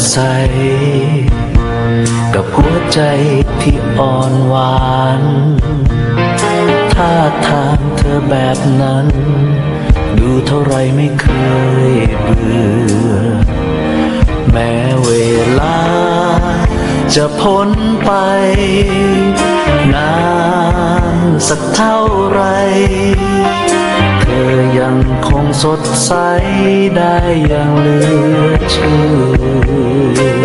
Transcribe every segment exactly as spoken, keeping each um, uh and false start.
ใสกับหัวใจที่อ่อนหวานท่าทางเธอแบบนั้นดูเท่าไรไม่เคยเบื่อแม้เวลาจะพ้นไปนานสักเท่าไรเธอยังคงสดใสได้อย่างเหลือเชื่อ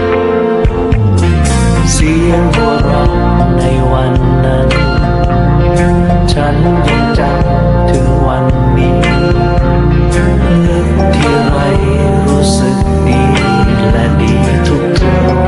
เสียงหัวเราะในวันนั้นฉันยังจำถึงวันนี้นึกที่ไรรู้สึกดีและดีทุกทุก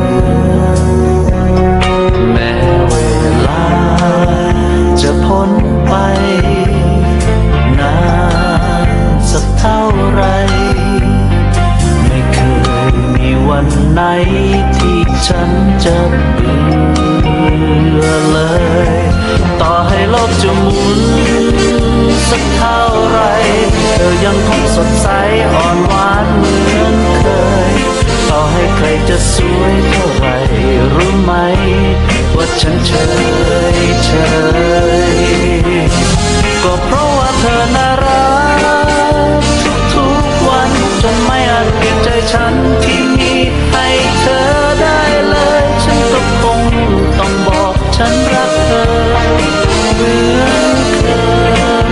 แม้เวลาจะพ้นไปนานสักเท่าไรไม่เคยมีวันไหนที่ฉันจะเบื่อเลยต่อให้โลกจะหมุนสักเท่าไรเธอยังคงสดใสอ่อนหวานเหมือนเคยต่อให้ใครจะสวยเท่าไรรู้ไหมว่าฉันเฉยเฉยก็เพราะว่าเธอน่ารักทุกๆวันจนไม่อาจเปลี่ยนใจฉันที่มีให้เธอได้เลยฉันก็คงต้องบอกฉันรักเธอเหมือนเคย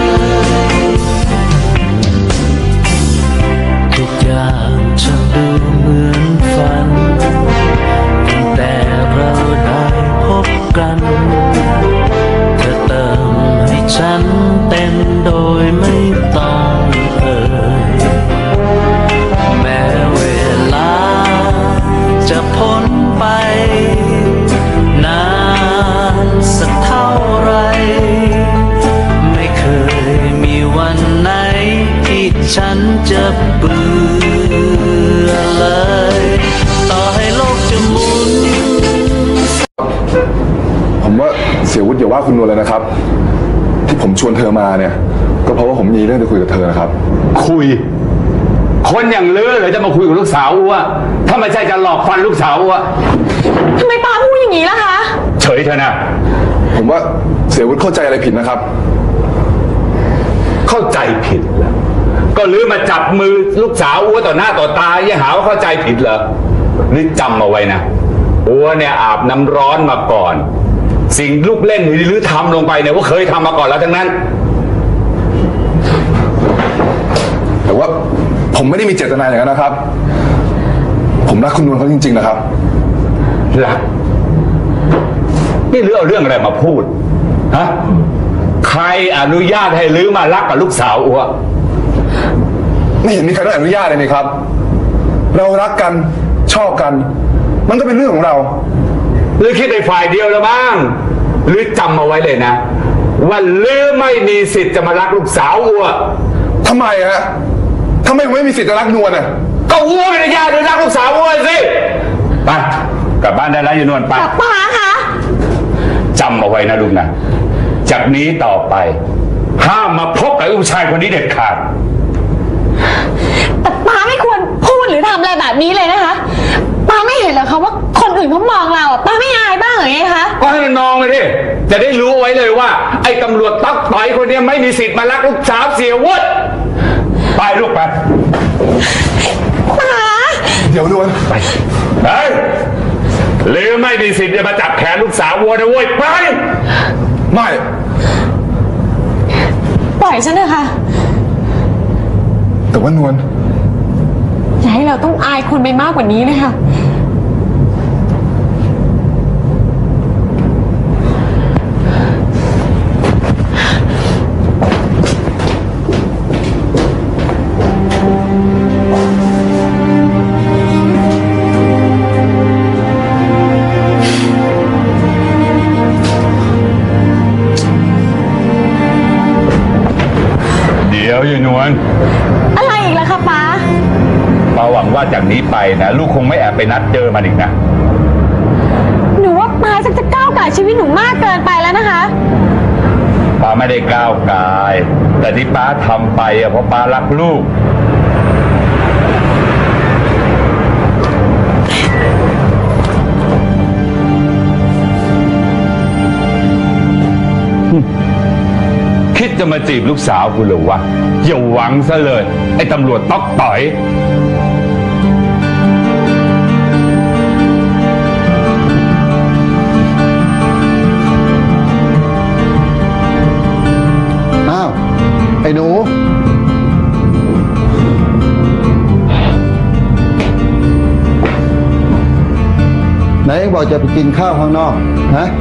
ทุกอย่างฉันดูเหมือนฝันตั้งแต่เราได้พบกันเธอเติมให้ฉันเต็มโดยไม่ต้องเอ่ยแม้เวลาจะพ้นไปนานสักเท่าไรไม่เคยมีวันไหนที่ฉันจะเบื่อเลยต่อให้โลกจะหมุนผมว่าเสียวุฒิอย่าว่าคุณนวลเลยนะครับที่ผมชวนเธอมาเนี่ยก็เพราะว่าผมมีเรื่องจะคุยกับเธอนะครับคุยคนอย่างเลือเลยจะมาคุยกับลูกสาวอ้วถ้าไม่ใช่จะหลอกฟันลูกสาวอ้วทำไมป้าพูดอย่างนี้ล่ะคะเฉยเถอะนะผมว่าเสียวุฒิเข้าใจอะไรผิดนะครับเข้าใจผิดแล้วก็ลือมาจับมือลูกสาวอ้วต่อหน้าต่อตาอย่าหาว่าเข้าใจผิดเหรอนี่จำเอาไว้นะอ้วเนี่ยอาบน้ำร้อนมาก่อนสิ่งลูกเล่นหรือทำลงไปเนี่ยว่าเคยทำมาก่อนแล้วทั้งนั้นแต่ว่าผมไม่ได้มีเจตนาอย่างนั้นนะครับผมรักคุณนวลเขาจริงๆนะครับรักนี่ลือเอาเรื่องอะไรมาพูดฮะใครอนุญาตให้ลือมารักกับลูกสาวอ้วไม่เห็นมีใครต้องอนุญาตเลยนี่ครับเรารักกันชอบกันมันก็เป็นเรื่องของเราลือคิดในฝ่ายเดียวแล้วบ้างลือจำเอาไว้เลยนะว่าลือไม่มีสิทธิ์จะมารักลูกสาวอ้วทำไมฮะทำไมผมไม่มีสิทธิ์จะรักนวลน่ะก็อ้วไม่ได้ยากเลยรักลูกสาวอ้วสิไปกลับบ้านได้แล้วอยู่นวลไปป้าคะจำเอาไว้นะลูกนะจากนี้ต่อไปห้ามมาพบกับผู้ชายคนนี้เด็ดขาดแต่ป้าไม่ควรพูดหรือทำอะไรแบบนี้เลยนะคะป้าไม่เห็นเหรอคะว่าคนอื่นเขามองเราอ่ะป้าไม่อายบ้างหรือไงคะก็ให้มันมองเลยดิจะได้รู้ไว้เลยว่าไอ้ตำรวจตั๊กต่อยคนนี้ไม่มีสิทธิ์มารักลูกสาวเสียวุฒิไปลูกไปป้าเดี๋ยวนวลไปเฮ้ยหรือไม่มีสิทธิ์จะมาจับแขนลูกสาววัวนะเว้ยไปไม่ปล่อยฉันเถอะค่ะแต่ว่านวลอย่าให้เราต้องอายคนไปมากกว่านี้เลยค่ะเดี๋ยวอยู่นวลอะไรอีกล่ะคะป้าป้าหวังว่าจากนี้ไปนะลูกคงไม่แอบไปนัดเจอมันอีกนะหนูว่าป้าจะก้าวไก่ชีวิตหนูมากเกินไปแล้วนะคะป้าไม่ได้ก้าวไก่แต่ที่ป้าทำไปอะเพราะป้ารักลูกจะมาจีบลูกสาวกูเหรอวะอย่าหวังซะเลยไอ้ตำรวจต๊อกต่อยอ้าวไอ้หนูไหนเองบอกจะไปกินข้าวข้างนอกฮะ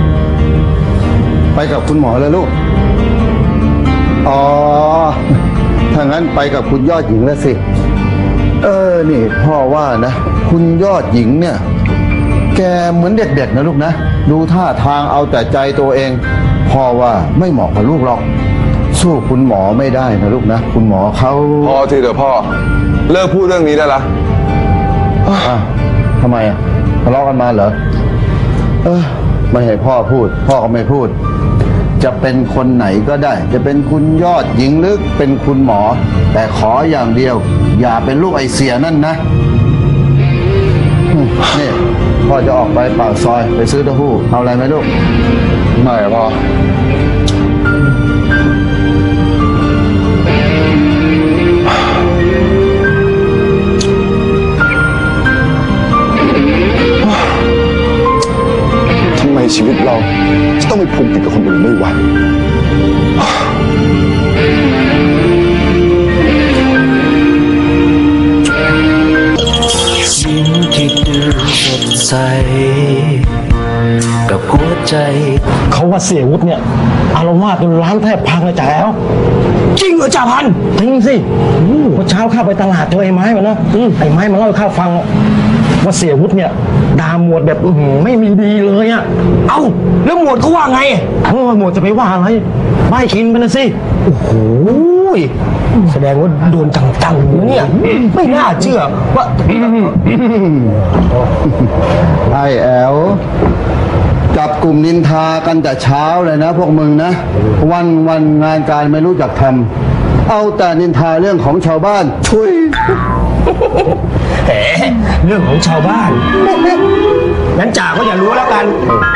ไปกับคุณหมอเลยลูกอ๋อถ้างั้นไปกับคุณยอดหญิงแล้วสิเออนี่พ่อว่านะคุณยอดหญิงเนี่ยแกเหมือนเด็กๆนะลูกนะดูท่าทางเอาแต่ใจตัวเองพ่อว่าไม่เหมาะกับลูกหรอกสู้คุณหมอไม่ได้นะลูกนะคุณหมอเขาพอทีเถอะพ่อเลิกพูดเรื่องนี้ได้ละอ้าวทำไมอ่ะทะเลาะกันมาเหรอเออไม่ให้พ่อพูดพ่อก็ไม่พูดจะเป็นคนไหนก็ได้จะเป็นคุณยอดหญิงหรือเป็นคุณหมอแต่ขออย่างเดียวอย่าเป็นลูกไอเสียนั่นนะอืมนี่พ่อจะออกไปปากซอยไปซื้อเต้าหู้เอาอะไรไหมลูกไม่อะพ่อทำไมชีวิตเราจะต้องไปผูกติดกับคนอื่นด้วยวะยิ้มที่ดูสดใสกับหัวใจเขาว่าเสียวุฒิเนี่ยอารวาสจนร้านแทบพังเลยจ่าแล้วจริงเหรอจ่าพันจริงสิเมื่อเช้าข้าไปตลาดเจอไอ้ไม้มานะไอ้ไม้มาเล่าให้ข้าฟังว่าเสียวุฒิเนี่ยด่าหมวดแบบไม่มีดีเลยอ่ะเอ้าแล้วหมวดเขาว่าไงเอ้าหมวดจะไปว่าอะไรไม่กินไปนะสิโอ้โหแสดงว่าโดนจังๆนะเนี่ยไม่น่าเชื่อว่าไอ้แอวจับกลุ่มนินทากันแต่เช้าเลยนะพวกมึงนะวันวันงานการไม่รู้จักทำเอาแต่นินทาเรื่องของชาวบ้านช่วยแหมเรื่องของชาวบ้านงั้นจ่าก็อย่ารู้แล้วกัน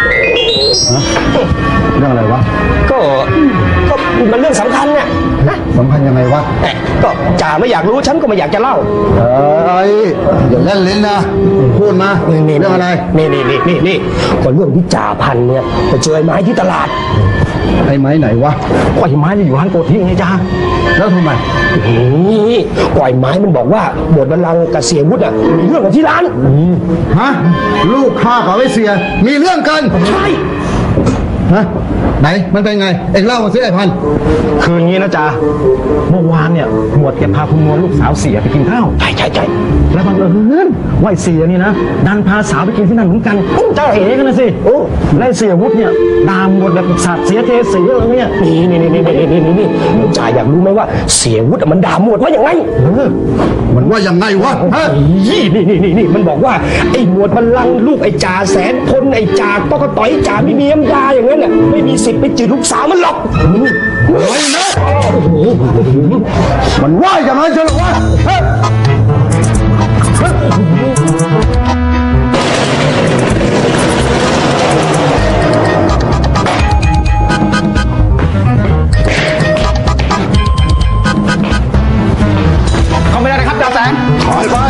เรื่องอะไรวะก็ก็มันเรื่องสำคัญเนี่ยนะสำคัญยังไงวะแต่ก็จ่าไม่อยากรู้ฉันก็ไม่อยากจะเล่าเอ้ยอย่าเล่นลิ้นนะพูดมาเรื่องอะไรนี่นี่นี่นี่นี่ก็เรื่องที่จ่าพันเนี่ยไปเจอไอ้ไม้ที่ตลาดไอ้ไม้ไหนวะก็ไอ้ไม้ที่อยู่ร้านโกธิไงจ่าแล้วทำไมนี่ก็ไอ้ไม้มันบอกว่าหมวดบัลลังก์กับเสียวุฒิอ่ะมีเรื่องกันที่ร้านฮะลูกข้ากับไอ้เสียมีเรื่องกันใช่ฮะไหนมันเป็นไงเอ็งเล่ามาสิไอ้พันคืออย่างนี้นะจ๊ะเมื่อวานเนี่ยหมวดแกพาคุณนวลลูกสาวเสียไปกินข้าวใช่ใช่ใช่แล้วบังเอิญว่าไอ้เสียนี่นะดันพาสาวไปกินที่นั่นเหมือนกันเจ้าเอ๋กันนะสิโอ้แล้วไอ้เสียวุฒิเนี่ยด่าหมวดแบบสัตว์เสียเทเสียอะไรเนี่ยนี่นี่นี่นี่นี่นี่นี่จ่าอยากรู้ไหมว่าเสียวุฒิมันด่าหมวดว่าอย่างไงเออมันว่ายังไงวะฮะนี่นี่นี่นี่นี่มันบอกว่าไอ้หมวดบัลลังก์ลูกไอ้จ่าแสนพลไอ้จ่าก็ก็ต่อยจ่าไม่มีน้ำยาอย่างนั้นน่ะไม่มีสิทธิ์ไปจีบลูกสาวมันหรอกไม่นะมันว่าอย่างนั้นใช่หรอวะฮะเขาไม่ได้นะครับจ่าแสนถอยไป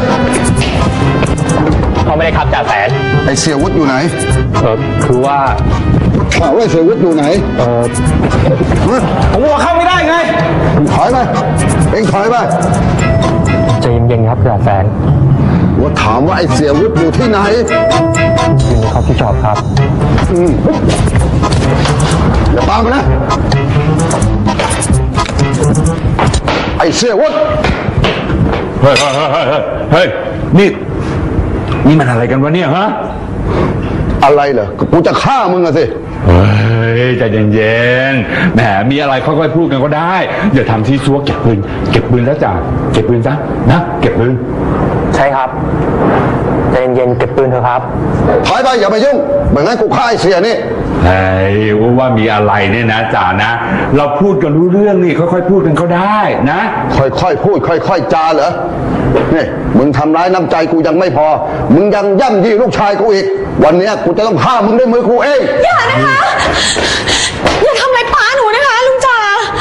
เขาไม่ได้ครับจ่าแสนไอ้เสียวุฒิอยู่ไหนเออคือว่าถามว่าไอ้เสียวุฒิอยู่ไหนเออผมว่าเข้าไม่ได้ไงถอยไปเอ็งถอยไปใจเย็นๆครับจ่าแสนว่าถามว่าไอ้เสียวุฒิอยู่ที่ไหนยินดีครับพี่จอบครับอืมอย่าตามไปนะ ไอ้เสียวุฒิเฮ้ยเฮ้ยเฮ้ยนี่นี่มันอะไรกันวะเนี่ยฮะอะไรเหรอกูจะฆ่ามึงอะสิเฮ้ยใจเย็นๆแหมมีอะไรค่อยๆพูดกันก็ได้อย่าทำที่ซัวเก็บปืนเก็บปืนแล้วจ่าเก็บปืนซะนะเก็บปืนใช่ครับใจเย็นๆเก็บปืนเถอะครับถอยไปอย่าไปยุ่งไม่งั้นกูฆ่าไอ้เสียนี่เฮ้ยว่ามีอะไรเนี่ยนะจ่านะ เราพูดกันรู้เรื่องนี่ค่อยๆพูดกันก็ได้นะค่อยๆพูด ค่อยๆจาเหรอนี่มึงทำร้ายน้ำใจกูยังไม่พอ มึงยังย่ำยีลูกชายกูอีก วันนี้กูจะต้องฆ่ามึงด้วยมือกูเองอย่านะคะ อย่าทำอะไรป้าหนูนะคะลุงจ่า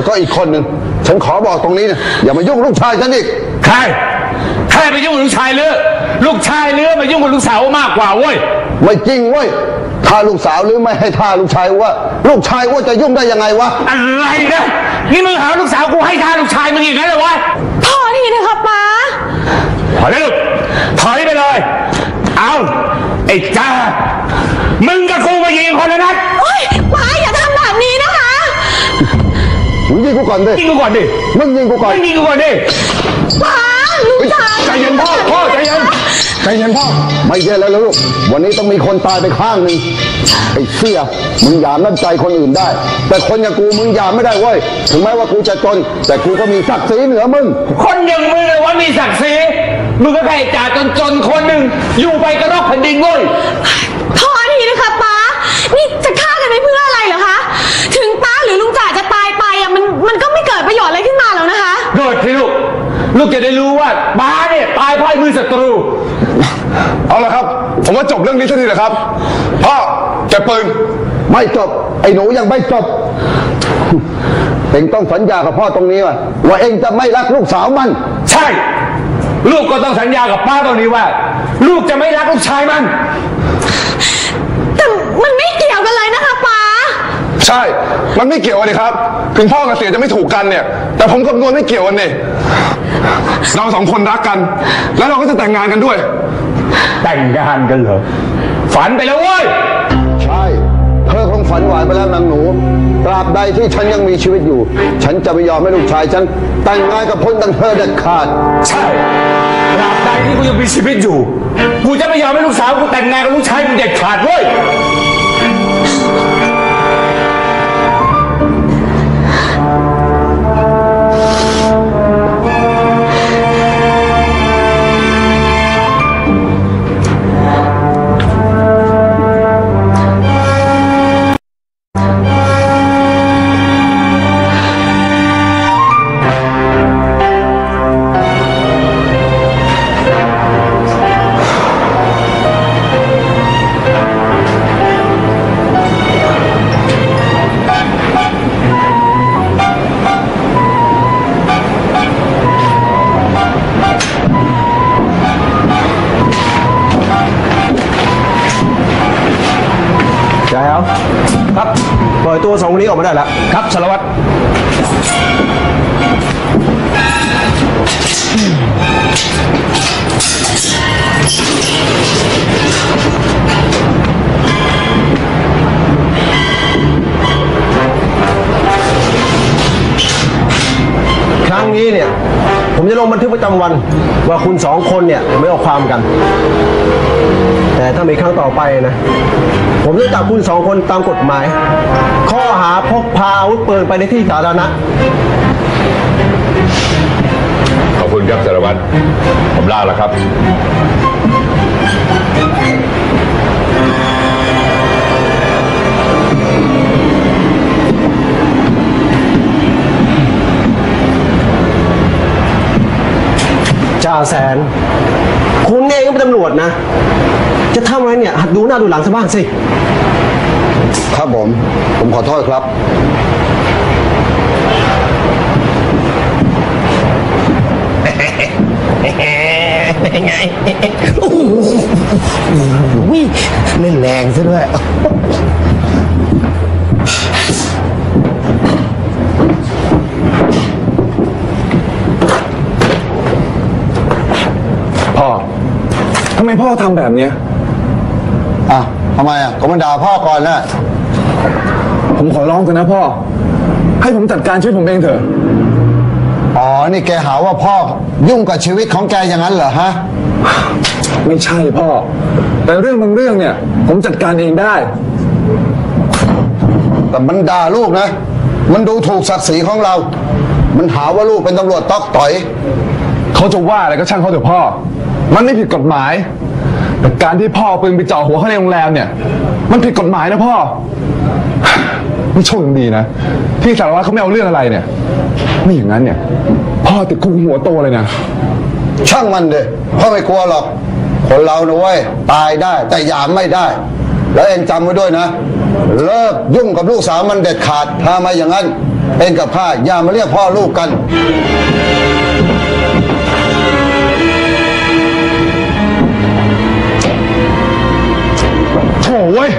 แล้วก็อีกคนหนึ่งฉันขอบอกตรงนี้นะอย่ามายุ่งลูกชายฉันอีกใครใครไปยุ่งกับลูกชายเลือลูกชายเลือมายุ่งกับลูกสาวมากกว่าเว้ยไม่จริงเว้ยถ้าลูกสาวหรือไม่ให้ท่าลูกชายว่าลูกชายว่าจะยุ่งได้ยังไงวะอะไรนะนี่มึงหาลูกสาวกูให้ท่าลูกชายมึงอีกแล้วเหรอวะพอทีนะครับป้าพอแล้วถอยไปเลยเอาไอ้จ้ามึงกับกูมายิงคนนั้นโอ๊ยป้าอย่าทำแบบนี้นะคะมึงยิงกูก่อนดิยิงกูก่อนดิมึงยิงกูก่อนมึงยิงกูก่อนดิป้าลูกชายใจเย็นพ่อพ่อใจเย็นใจเย็นพ่อไม่ใช่แล้วลูกวันนี้ต้องมีคนตายไปข้างหนึ่งไอ้เสี่ยมึงหยามน้ำใจคนอื่นได้แต่คนอย่างกูมึงหยามไม่ได้เว้ยถึงแม้ว่ากูจะจนแต่กูก็มีศักดิ์ศรีเหนือมึงคนอย่างมึงเลยว่ามีศักดิ์ศรีมึงก็แค่จ่าจนๆคนหนึ่งอยู่ไปกระรอกแผ่นดินเว้ยพอทีนะคะป้านี่จะฆ่ากันไปเพื่ออะไรเหรอคะถึงป้าหรือลุงจ่าจะตายไปอ่ะมันมันก็ไม่เกิดประโยชน์อะไรขึ้นมาแล้วนะคะเกิดที่ลูกลูกจะได้รู้ว่าป้าเนี่ยตายเพราะมือศัตรูเอาละครับผมว่าจบเรื่องนี้สักทีนะครับพ่อแกปืนไม่จบไอ้หนูยังไม่จบเองต้องสัญญากับพ่อตรงนี้ว่าว่าเองจะไม่รักลูกสาวมันใช่ลูกก็ต้องสัญญากับป้าตรงนี้ว่าลูกจะไม่รักลูกชายมันแต่มันไม่เกี่ยวกันเลยนะคะป้าใช่มันไม่เกี่ยวกันเลยครับถึงพ่อกับเสียจะไม่ถูกกันเนี่ยแต่ผมกับนวลไม่เกี่ยวกันเนี่ยเราสองคนรักกันแล้วเราก็จะแต่งงานกันด้วยแต่งงานกันเหรอฝันไปแล้วเว้ยใช่เธอคงฝันหวานไปแล้วนางหนูตราบใดที่ฉันยังมีชีวิตอยู่ฉันจะไม่ยอมให้ลูกชายฉันแต่งงานกับคนดังเธอเด็ดขาดใช่ตราบใดที่กูยังมีชีวิตอยู่กูจะไม่ยอมให้ลูกสาวกูแต่งงานกับลูกชายมึงเด็ดขาดเว้ยครับปล่อยตัวสองคนนี้ออกมาได้แล้วครับสารวัตรครั้งนี้เนี่ยผมจะลงบันทึกประจำวันว่าคุณสองคนเนี่ยไม่เอาความกันแต่ถ้ามีครั้งต่อไปนะผมจะจับคุณสองคนตามกฎหมายข้อหาพกพาอาวุธปืนไปในที่สาธารณะขอบคุณครับสารวัตรผมลาแล้วครับจ่าแสนคุณเองก็เป็นตำรวจนะจะทำอะไรเนี่ยหัดดูหน้าดูหลังซะบ้างสิครับผมผมขอโทษครับเป็นไงโอ้โหเล่นแรงซะด้วยพ่อทำไมพ่อทำแบบนี้อ่ะทำไมอ่ะก็มาด่าพ่อก่อนนะผมขอร้องเถอะนะพ่อให้ผมจัดการชีวิตผมเองเถอะอ๋อนี่แกหาว่าพ่อยุ่งกับชีวิตของแกอย่างนั้นเหรอฮะไม่ใช่พ่อแต่เรื่องบางเรื่องเนี่ยผมจัดการเองได้แต่มันด่าลูกนะมันดูถูกศักดิ์ศรีของเรามันหาว่าลูกเป็นตำรวจต๊อกต่อยเขาจะว่าอะไรก็ช่างเขาเถอะพ่อมันไม่ผิดกฎหมายแต่การที่พ่อปืนไปจ่อหัวเขาในโรงแรมเนี่ยมันผิดกฎหมายนะพ่อไม่โชคดีนะที่สารวัตรเขาไม่เอาเรื่องอะไรเนี่ยไม่อย่างนั้นเนี่ยพ่อติดคุกหัวโตเลยนะช่างมันเลยพ่อไม่กลัวหรอกคนเรานะเว้ยตายได้แต่หยามไม่ได้แล้วเอ็งจำไว้ด้วยนะเลิกยุ่งกับลูกสาวมันเด็ดขาดถ้าไม่อย่างนั้นเองกับข้าอย่ามาเรียกพ่อลูกกันโถ่เว้ย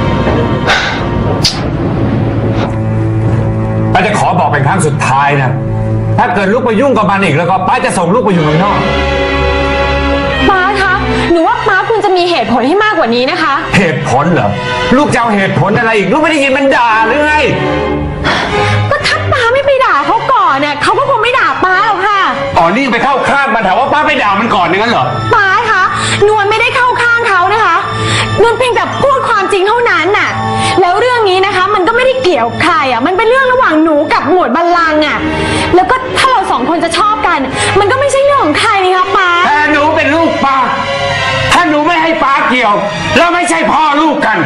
ป้าจะขอบอกเป็นครั้งสุดท้ายนะถ้าเกิดลูกไปยุ่งกับมันอีกแล้วก็ป้าจะส่งลูกไปอยู่เมืองนอกป้าคะหนูว่าป้าควรจะมีเหตุผลให้มากกว่านี้นะคะเหตุผลเหรอลูกจะเอาเหตุผลอะไรอีกลูกไม่ได้ยินมันด่าหรือไงก็ถ้าป้าไม่ไปด่าเขาก่อนเนี่ยเขาก็คงไม่ด่าป้าหรอกค่ะอ๋อนี่ไปเข้าข้างมันถามว่าป้าไปด่ามันก่อนอย่างนั้นเหรอป้าคะนวลไม่ได้เข้าข้างเขานะคะนวลเพียงแต่พูดความจริงเท่านั้นน่ะแล้วเรื่องนี้นะคะมันก็ไม่ได้เกี่ยวใครอ่ะมันเป็นเรื่องระหว่างหนูกับหมวดบัลลังก์อ่ะแล้วก็ถ้าเราสองคนจะชอบกันมันก็ไม่ใช่เรื่องของใครนี่คะป้าแต่หนูเป็นลูกป้าถ้าหนูไม่ให้ป้าเกี่ยวแล้วไม่ใช่พ่อลูกกัน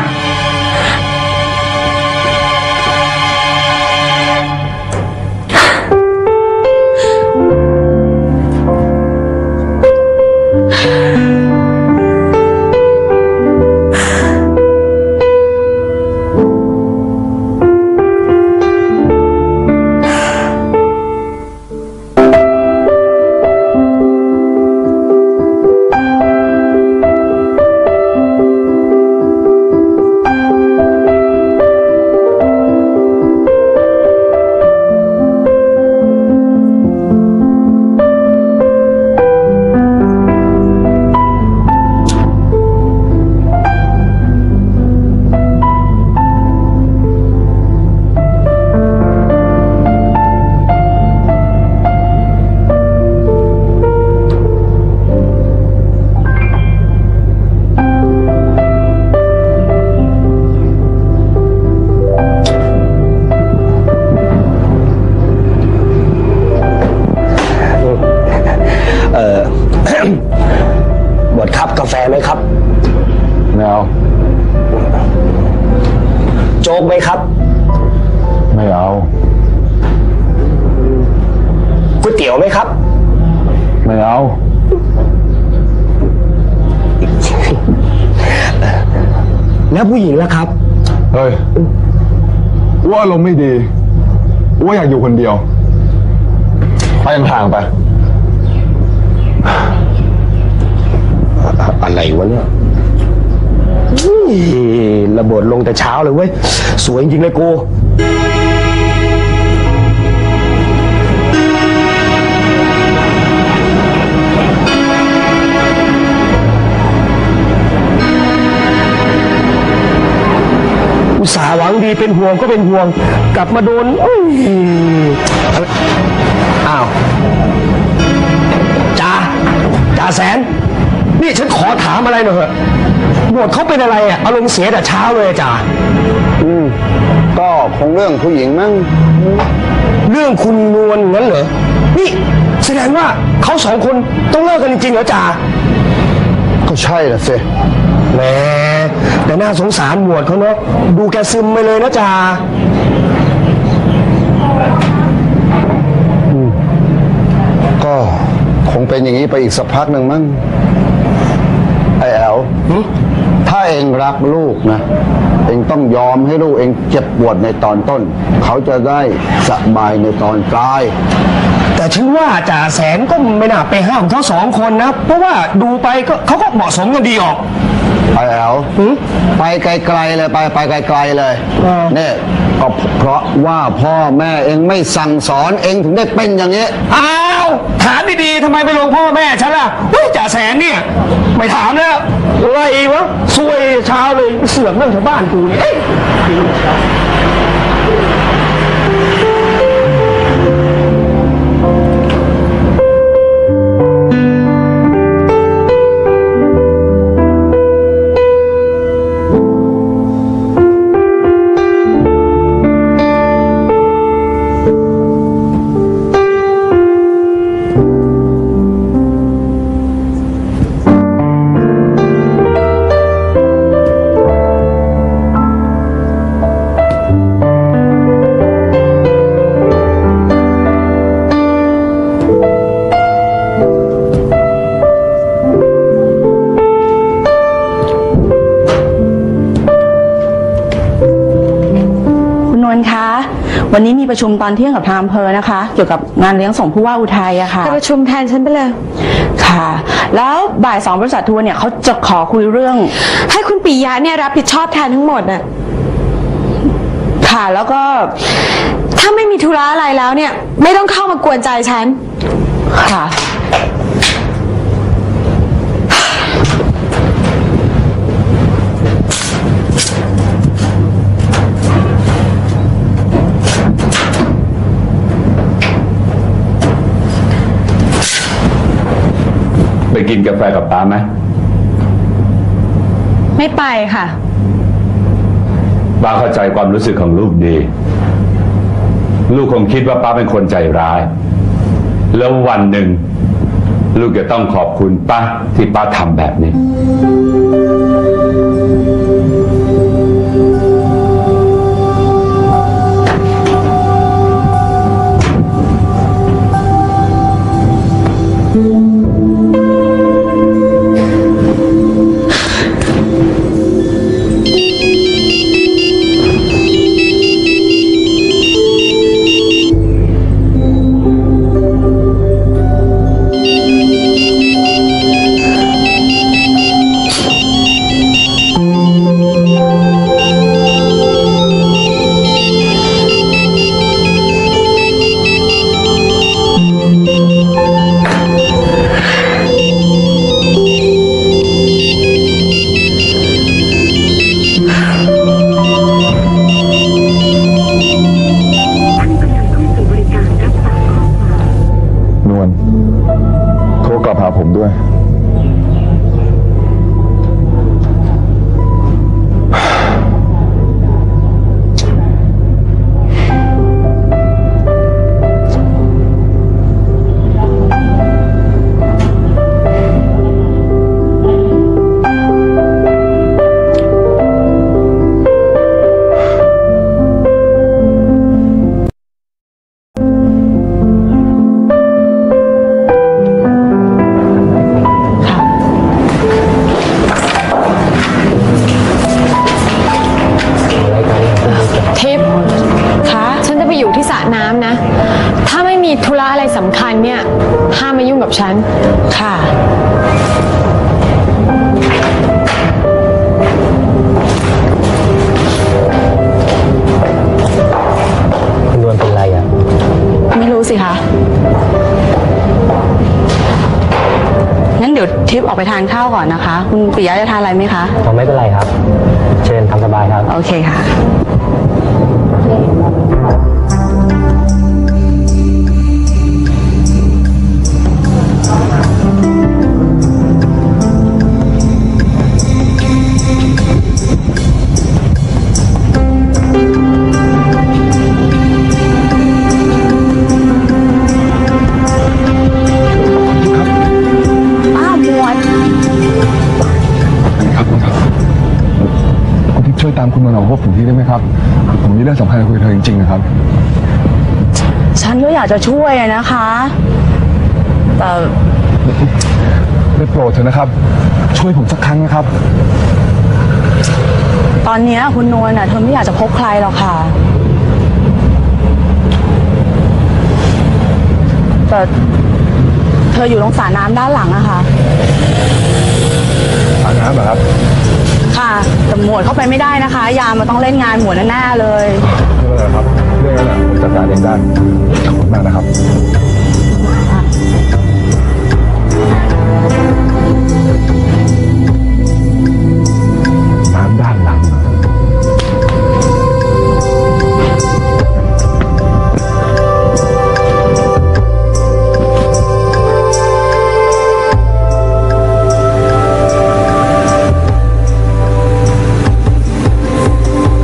กาแฟไหมครับไม่เอาโจ๊กไหมครับไม่เอาก๋วยเตี๋ยวไหมครับไม่เอาแล้วผู้หญิงล่ะครับเฮ้ยว่าอารมณ์ไม่ดีว่าอยากอยู่คนเดียวไปห่างๆไปอะไรวะเนี่ยระเบิดลงแต่เช้าเลยเว้ยสวยจริงเลยกูอุตส่าห์หวังดีเป็นห่วงก็เป็นห่วงกลับมาโดนอ้าวจ่าจ่าแสนนี่ฉันขอถามอะไรหน่อยเถอะหมวดเขาเป็นอะไรอ่ะอารมณ์เสียแต่เช้าเลยจ่าอืมก็คงเรื่องผู้หญิงมั้งเรื่องคุณนวลงั้นเหรอนี่แสดงว่าเขาสองคนต้องเลิกกันจริงๆเหรอจ่าก็ใช่ละสิแหมแต่น่าสงสารหมวดเขาเนาะดูแกซึมไปเลยนะจ่าก็คงเป็นอย่างนี้ไปอีกสักพักหนึ่งมั้งไอ้แอลถ้าเองรักลูกนะเองต้องยอมให้ลูกเองเจ็บปวดในตอนต้นเขาจะได้สบายในตอนปลายแต่ฉันว่าจ่าแสนก็ไม่น่าไปห้ามเขาสองคนนะเพราะว่าดูไปก็เขาก็เหมาะสมกันดีออกไอ้แอลไปไกลๆเลยไปไปไกลๆเลยเนี่ยก็เพราะว่าพ่อแม่เองไม่สั่งสอนเองถึงได้เป็นอย่างนี้อ้าวถามดีๆทำไมไปลงพ่อแม่ฉันล่ะจ่าแสนเนี่ยไม่ถามแล้วอะไรวะซวยเช้าเลยเสือกเรื่องชาวบ้านกูนี่เอ้ยวันนี้มีประชุมตอนเที่ยงกับทางอำเภอนะคะ เกี่ยวกับงานเลี้ยงส่งผู้ว่าอุทัยอะค่ะไปประชุมแทนฉันไปเลยค่ะ แล้วบ่ายสองบริษัททัวร์เนี่ยเขาจะขอคุยเรื่องให้คุณปิยะเนี่ยรับผิดชอบแทนทั้งหมดน่ะค่ะแล้วก็ถ้าไม่มีธุระอะไรแล้วเนี่ย ไม่ต้องเข้ามากวนใจฉันค่ะไปกินกาแฟกับป้าไหมไม่ไปค่ะป้าเข้าใจความรู้สึกของลูกดี ลูกคงคิดว่าป้าเป็นคนใจร้าย แล้ววันหนึ่งลูกจะต้องขอบคุณป้าที่ป้าทำแบบนี้นวลโทรกลับหาผมด้วยทิพย์คะฉันจะไปอยู่ที่สระน้ำนะ ถ้าไม่มีธุระอะไรสำคัญเนี่ย ห้ามมายุ่งกับฉันค่ะคุณนวลเป็นไรอ่ะไม่รู้สิคะ งั้นเดี๋ยวทิพย์ออกไปทานข้าวก่อนนะคะ คุณปิยะจะทานอะไรไหมคะผมไม่เป็นไรครับ เชิญทำสบายครับโอเคค่ะ อ้าวหมวดครับคุณครับคุณทิพย์ช่วยตามคุณนวลออกพบผมทีได้ไหมครับ ผมมีเรื่องสำคัญจะคุยกับเธอจริงๆนะครับฉันก็อยากจะช่วยอะนะคะ แต่ได้โปรดเถอะนะครับ ช่วยผมสักครั้งนะครับตอนเนี้ยคุณนวลน่ะเธอไม่อยากจะพบใครหรอกค่ะ แต่เธออยู่ตรงสระน้ำด้านหลังอะค่ะสระน้ำเหรอครับค่ะ แต่หมวดเข้าไปไม่ได้นะคะ ยามมันต้องเล่นงานหมวดแน่ๆเลยไม่เป็นไรครับ เรื่องนั้นน่ะผมจัดการเองได้ขอบคุณมากนะครับ น้ำด้านหลัง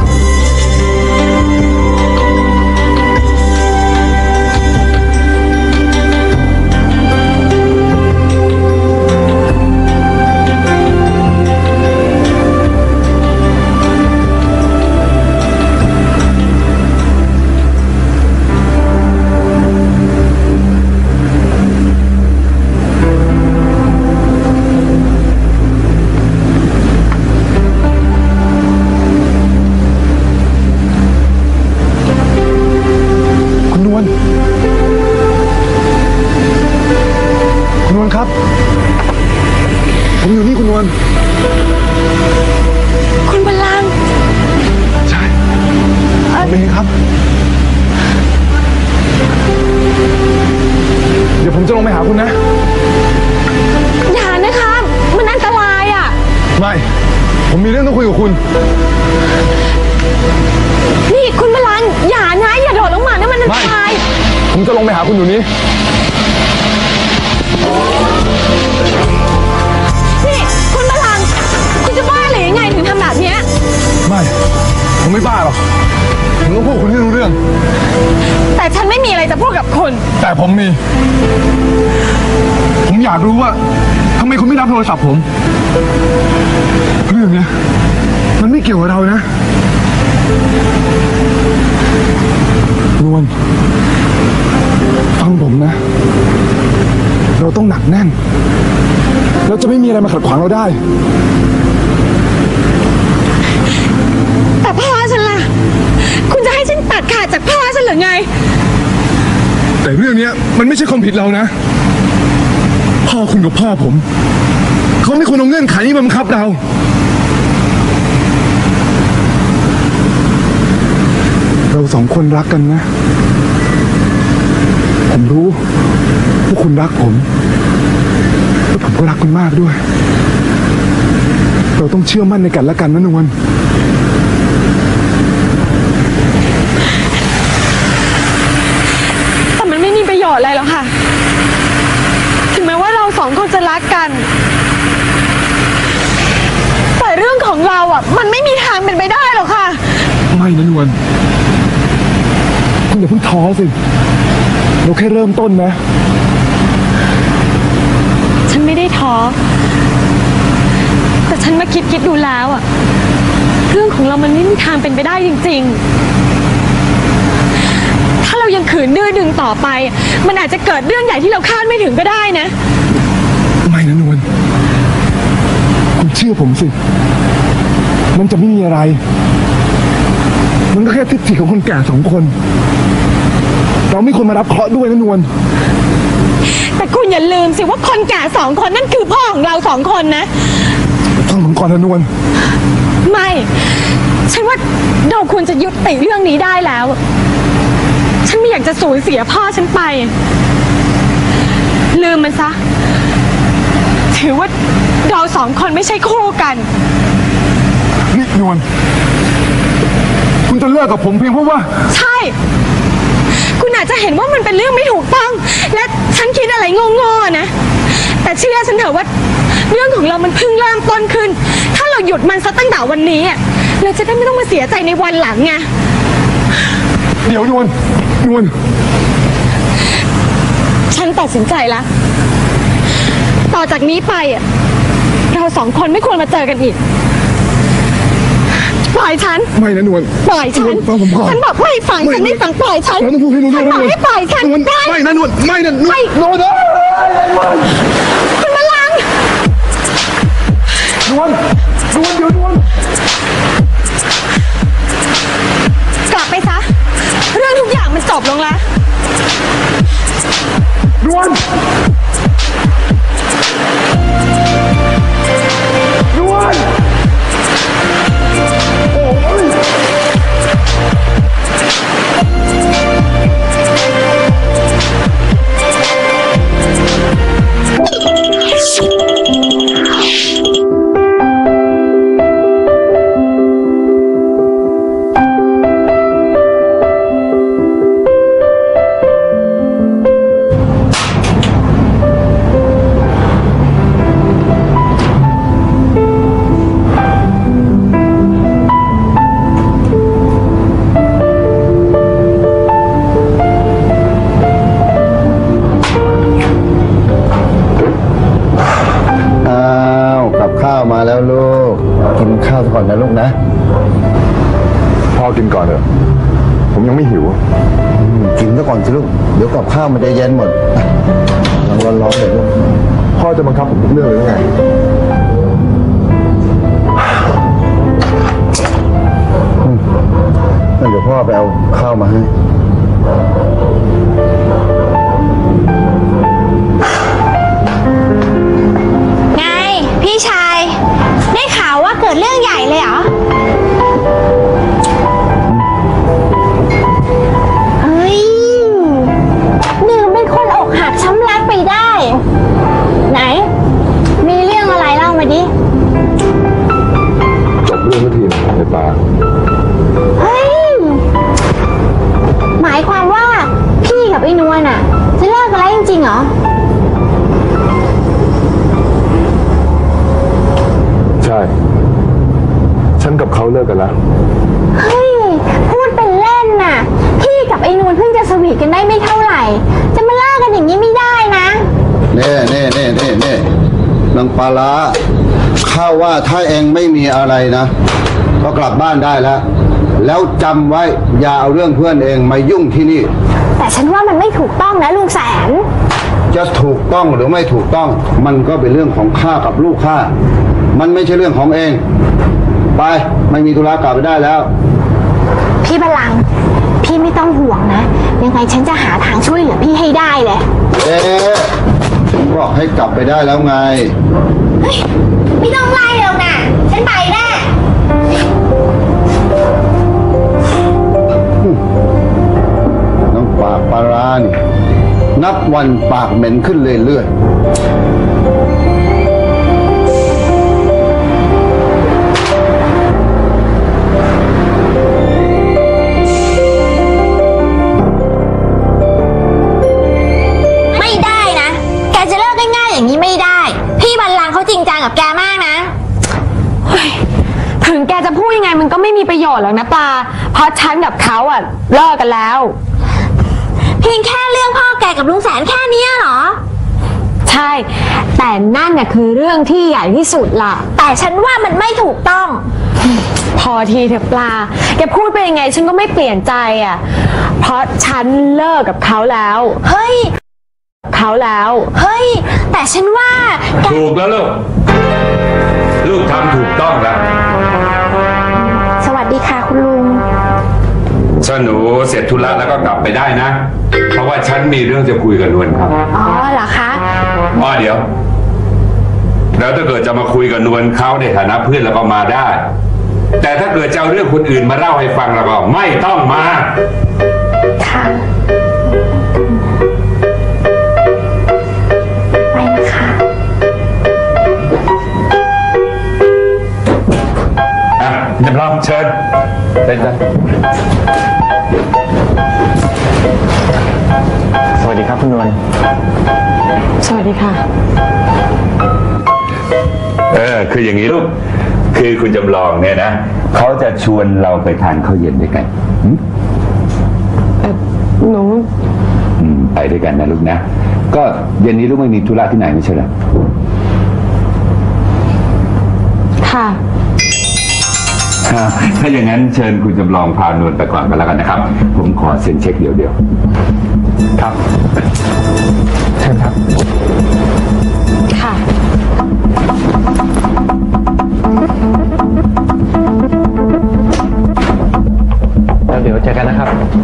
คาคุณนะอย่านะคะ มันอันตรายอ่ะไม่ ผมมีเรื่องต้องคุยกับคุณนี่คุณพลังอย่านะอย่าโดดลงมานะมันอันตรายผมจะลงไปหาคุณอยู่นี้นี่คุณพลังคุณจะบ้าหรือยังไงถึงทำแบบเนี้ยไม่ ผมไม่บ้าหรอก ผมต้องพูดกับคุณให้รู้เรื่องแต่ฉันไม่มีอะไรจะพูดกับคุณแต่ผมมี ผมอยากรู้ว่าทำไมคุณไม่รับโทรศัพท์ผม เรื่องเนี้ยมันไม่เกี่ยวกับเรานะนวลฟังผมนะ เราต้องหนักแน่น เราจะไม่มีอะไรมาขัดขวางเราได้แต่พ่อฉันล่ะ คุณจะให้ฉันตัดขาดจากพ่อฉันหรือไงแต่เรื่องเนี้ยมันไม่ใช่ความผิดเรานะ พ่อคุณกับพ่อผม เขาไม่ควรเอาเงื่อนไขนี้มาบังคับเรา เราสองคนรักกันนะ ผมรู้ว่าคุณรักผมและผมก็รักคุณมากด้วย เราต้องเชื่อมั่นในกันและกันนะนวลแต่มันไม่มีประโยชน์อะไรหรอกค่ะ ถึงแม้ว่าเราสองคนจะรักกัน แต่เรื่องของเราอ่ะมันไม่มีทางเป็นไปได้หรอกค่ะไม่นะนวลคุณอย่าเพิ่งท้อสิ เราแค่เริ่มต้นนะฉันไม่ได้ท้อ แต่ฉันมาคิดคิดดูแล้วอ่ะ เรื่องของเรามันไม่มีทางเป็นไปได้จริงๆ ถ้าเรายังขืนดื้อดึงต่อไป มันอาจจะเกิดเรื่องใหญ่ที่เราคาดไม่ถึงก็ได้นะไม่นะนวลคุณเชื่อผมสิ มันจะไม่มีอะไร มันก็แค่ทิฏฐิของคนแก่สองคน เราไม่ควรมารับเคราะห์ด้วยนะนวลแต่คุณอย่าลืมสิว่าคนแก่สองคนนั่นคือพ่อของเราสองคนนะฟังผมก่อนนะนวลไม่ ฉันว่าเราควรจะยุติเรื่องนี้ได้แล้ว ฉันไม่อยากจะสูญเสียพ่อฉันไป ลืมมันซะ ถือว่าเราสองคนไม่ใช่คู่กันนี่นวล คุณจะเลิกกับผมเพียงเพราะว่าใช่ คุณอาจจะเห็นว่ามันเป็นเรื่องไม่ถูกต้อง และฉันคิดอะไรโง่ๆนะ แต่เชื่อฉันเถอะว่าเรื่องของเรามันเพิ่งเริ่มต้นขึ้น ถ้าเราหยุดมันซะตั้งแต่วันนี้อะเราจะได้ไม่ต้องมาเสียใจในวันหลังไงเดี๋ยวนวล นวลฉันตัดสินใจแล้ว ต่อจากนี้ไปอะเราสองคนไม่ควรมาเจอกันอีก ปล่อยฉันไม่นะนวลปล่อยฉันฟังผมก่อนฉันบอกไม่ฟัง ฉันไม่ฟังปล่อยฉันเราต้องพูดให้รู้เรื่องฉันะนบนอกวลให้ปล่อยฉันนวลได้ไม่นะนวล ไม่นะนวลไม่นวลนะคุณมาลังนวล นวล เดี๋ยวนวลกลับไปซะ เรื่องทุกอย่างมันจบลงแล้วนวล นวล โอ้ยอ้าวกับข้าวมาแล้วลูก กินข้าวก่อนนะลูกนะพ่อกินก่อนเถอะ ผมยังไม่หิวอืมกินซะก่อนสิลูก เดี๋ยวกับข้าวมันจะเย็นหมดอ่ะลองร้อนๆเลยลูกพ่อจะบังคับผมทุกเรื่องเลยหรือไงงั้นเดี๋ยวพ่อไปเอาข้าวมาให้ไง พี่ชาย ได้ข่าวว่าเกิดเรื่องใหญ่เลยเหรอ เฮ้ยหนึ่งเป็นคนอกหักช้ำรักไปได้เลิกกันแล้วเฮ้ย พูดเป็นเล่นน่ะ พี่กับไอ้นวลเพิ่งจะสวีทกันได้ไม่เท่าไหร่ จะมาเลิกกันอย่างนี้ไม่ได้นะเน่เน่เน่เน่เน่นางปลาร้าข้าว่าถ้าเองไม่มีอะไรนะ ก็กลับบ้านได้แล้ว แล้วจำไว้อย่าเอาเรื่องเพื่อนเองมายุ่งที่นี่แต่ฉันว่ามันไม่ถูกต้องนะลุงแสนจะถูกต้องหรือไม่ถูกต้อง มันก็เป็นเรื่องของข้ากับลูกข้า มันไม่ใช่เรื่องของเอง ไปไม่มีธุระกลับไปได้แล้วพี่บัลลังก์พี่ไม่ต้องห่วงนะ ยังไงฉันจะหาทางช่วยเหลือพี่ให้ได้เลยเอ๊ะฉันบอกให้กลับไปได้แล้วไงเฮ้ย ไม่ต้องไล่หรอกนะฉันไปแน่น้องปากปลาร้านี่นับวันปากเหม็นขึ้นเรื่อยๆไม่ได้นะ แกจะเลิกง่ายๆอย่างนี้ไม่ได้ พี่บัลลังก์เขาจริงจังกับแกมากนะถึงแกจะพูดยังไงมันก็ไม่มีประโยชน์หรอกนะปลา เพราะฉันกับเขาอะเลิกกันแล้วเพียงแค่เรื่องพ่อแกกับลุงแสนแค่เนี้ยเหรอใช่ แต่นั่นน่ะคือเรื่องที่ใหญ่ที่สุดล่ะแต่ฉันว่ามันไม่ถูกต้องพอทีเถอะปลา แกพูดไปยังไงฉันก็ไม่เปลี่ยนใจอ่ะ เพราะฉันเลิกกับเขาแล้วเฮ้ยเขาแล้วเฮ้ย แต่ฉันว่าแกถูกแล้วลูก ลูกทำถูกต้องแล้วสวัสดีค่ะคุณลุงถ้าหนูเสร็จธุระแล้วก็กลับไปได้นะ เพราะว่าฉันมีเรื่องจะคุยกับนวลครับอ๋อเหรอคะอ๋อเดี๋ยว แล้วถ้าเกิดจะมาคุยกับนวลเขาในฐานะเพื่อนแล้วก็มาได้ แต่ถ้าเกิดจะเอาเรื่องคนอื่นมาเล่าให้ฟังแล้วก็ไม่ต้องมาค่ะ ไปนะคะอ่ะจำลองเชิญเป็นจ้ะสวัสดีครับคุณนวลสวัสดีค่ะเออคืออย่างนี้ลูก คือคุณจำลองเนี่ยนะเขาจะชวนเราไปทานข้าวเย็นด้วยกันหึเอ่อหนูอืมไปด้วยกันนะลูกนะ ก็เย็นนี้ลูกไม่มีธุระที่ไหนไม่ใช่เหรอค่ะอ่าถ้าอย่างนั้นเชิญคุณจำลองพานวลไปก่อนกันแล้วกันนะครับ ผมขอเซ็นเช็คเดี๋ยวเดียวครับเชิญครับค่ะแล้วเดี๋ยวเจอกันนะครับ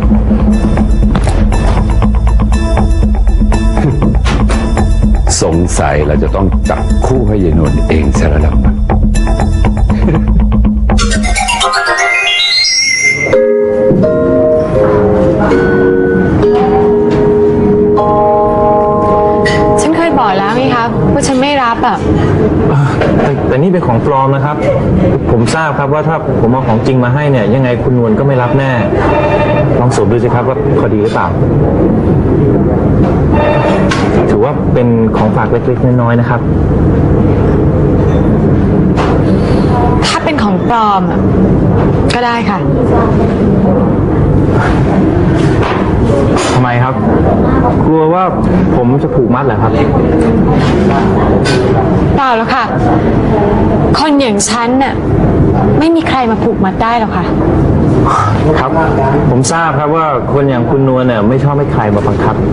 สงสัยเราจะต้องจับคู่ให้ยายนวลเองซะแล้วล่ะฉันเคยบอกแล้วไงครับว่าฉันไม่รับอ่ะแต่แต่นี่เป็นของปลอมนะครับ ผมทราบครับว่าถ้าผมเอาของจริงมาให้เนี่ย ยังไงคุณนวลก็ไม่รับแน่ ลองสวมดูสิครับว่าพอดีหรือเปล่า ถือว่าเป็นของฝากเล็กๆน้อยๆนะครับถ้าเป็นของปลอมอ่ะ ก็ได้ค่ะทำไมครับ กลัวว่าผมจะผูกมัดเหรอครับเปล่าแล้วค่ะ คนอย่างฉันน่ะไม่มีใครมาผูกมัดได้หรอกค่ะครับ ผมทราบครับว่าคนอย่างคุณนวลเนี่ยไม่ชอบให้ใครมาบังคับ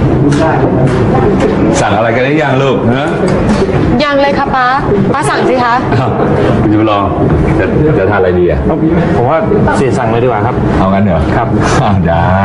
สั่งอะไรกันได้ยังลูกฮะยังเลยค่ะป้า ป้าสั่งสิคะอ้าวคุณจำลองจะจะทานอะไรดีอ่ะผมว่าเสียสั่งเลยดีกว่าครับเอางั้นเหรอครับอ้าวได้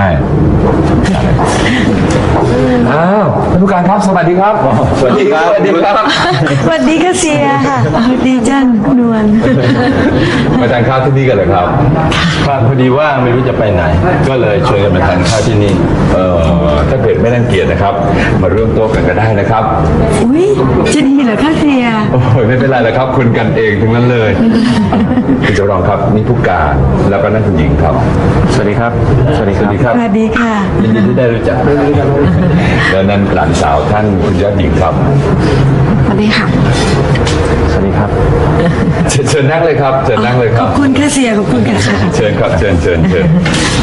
อ้าวท่านผู้การครับสวัสดีครับสวัสดีครับสวัสดีครับสวัสดีค่ะเสียค่ะดีจังคุณนวลมาทานข้าวที่นี่กันเหรอครับครับพอดีว่าไม่รู้จะไปไหน ก็เลยชวนกันมาทานข้าวที่นี่เอ่อถ้าเกิดไม่รังเกียจนะครับ มาร่วมโต๊ะกันก็ได้นะครับอุ้ยจะดีเหรอคะเสียโอ้ยไม่เป็นไรแล้วครับคุณกันเองทั้งนั้นเลยคุณจำลองครับนี่ผู้การแล้วก็นั่นคุณหญิงครับสวัสดีครับ สวัสดีสควัรัสบดีครับสวัสดีค่ะยินดีที่ได้รู้จักแล้วนั่นหลานสาวท่านคุณยอดหญิงครับสวัสดีค่ะสวัสดีครับเชิญเชิญนั่งเลยครับเชิญนั่งเลยคขรัอบบคุณค่ะเสียขอบคุณค่ะเชิญครับเชิญเชิญเชิญ